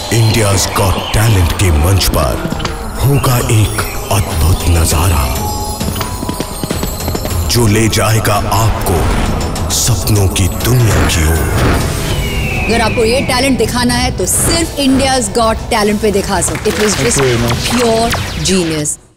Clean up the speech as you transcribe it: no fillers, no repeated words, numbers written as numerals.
India's got talent के मंच पर होगा एक अद्भुत नजारा जो ले जाएगा आपको सपनों की दुनिया की ओर। अगर आपको ये टैलेंट दिखाना है तो सिर्फ इंडियाज गॉट टैलेंट पे दिखा सकते। It was just pure genius.